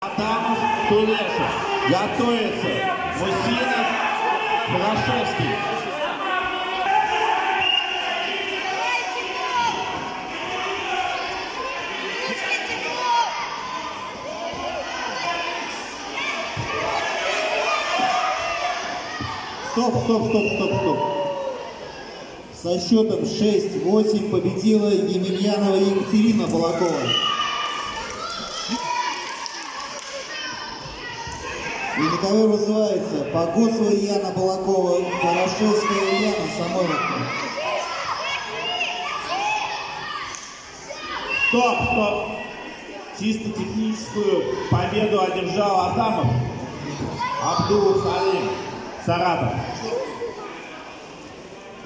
Адамов, Тулешев. Готовится Мусинов, Хорошевский. Стоп. Со счетом 6-8 победила Емельянова Екатерина Балакова. И на ковер вызывается Погосова Яна Балакова, Хорошевская Яна Самойловна. Стоп. Чисто техническую победу одержал Адамов. Абдул Салим, Саратов.